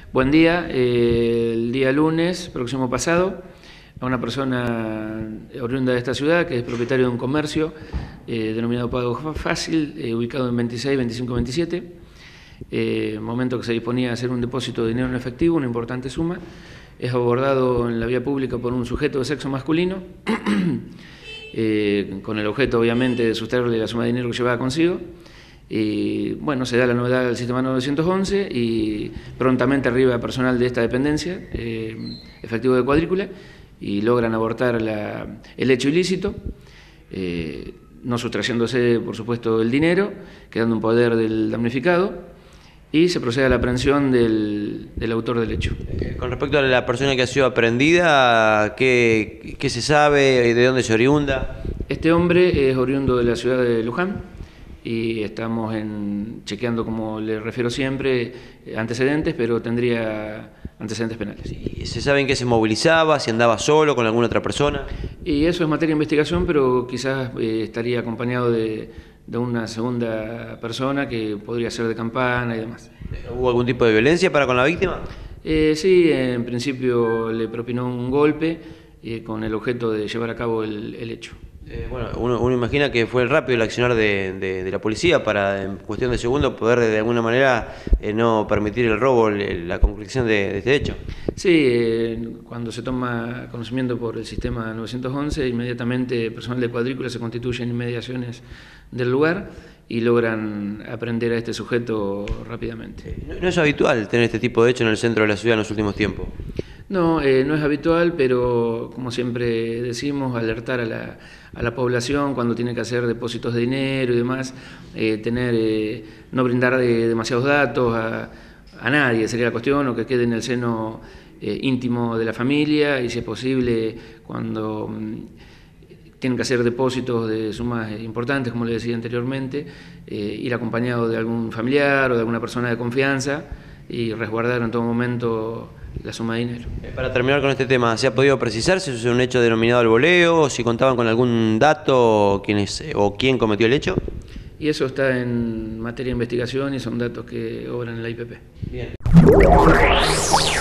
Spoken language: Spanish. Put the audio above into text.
Buen día. El día lunes, próximo pasado, a una persona oriunda de esta ciudad, que es propietario de un comercio denominado Pago Fácil, ubicado en 26, 25, 27, momento que se disponía a hacer un depósito de dinero en efectivo, una importante suma, es abordado en la vía pública por un sujeto de sexo masculino, con el objeto, obviamente, de sustraerle la suma de dinero que llevaba consigo. Y bueno, se da la novedad al sistema 911 y prontamente arriba personal de esta dependencia, efectivo de cuadrícula, y logran abortar el hecho ilícito, no sustrayéndose, por supuesto, el dinero, quedando en poder del damnificado, y se procede a la aprehensión del autor del hecho. Con respecto a la persona que ha sido aprehendida, ¿qué se sabe? ¿De dónde se oriunda? Este hombre es oriundo de la ciudad de Luján, y estamos chequeando, como le refiero siempre, antecedentes, pero tendría antecedentes penales. ¿Se sabe en qué se movilizaba? ¿Si andaba solo, con alguna otra persona? Y eso es materia de investigación, pero quizás estaría acompañado de una segunda persona que podría ser de campana y demás. ¿Hubo algún tipo de violencia para con la víctima? Sí, en principio le propinó un golpe con el objeto de llevar a cabo el hecho. Bueno, uno imagina que fue rápido el accionar de la policía para, en cuestión de segundos, poder de alguna manera no permitir el robo, la conclusión de este hecho. Sí, cuando se toma conocimiento por el sistema 911, inmediatamente personal de cuadrícula se constituye en inmediaciones del lugar y logran aprender a este sujeto rápidamente. ¿No es habitual tener este tipo de hecho en el centro de la ciudad en los últimos tiempos? No, no es habitual, pero como siempre decimos, alertar a la población cuando tiene que hacer depósitos de dinero y demás, no brindar demasiados datos a nadie, sería la cuestión, o que quede en el seno íntimo de la familia, y si es posible, cuando tienen que hacer depósitos de sumas importantes, como le decía anteriormente, ir acompañado de algún familiar o de alguna persona de confianza y resguardar en todo momento la suma de dinero. Para terminar con este tema, ¿se ha podido precisar si es un hecho denominado al voleo, o si contaban con algún dato quién cometió el hecho? Y eso está en materia de investigación y son datos que obran en la IPP. Bien.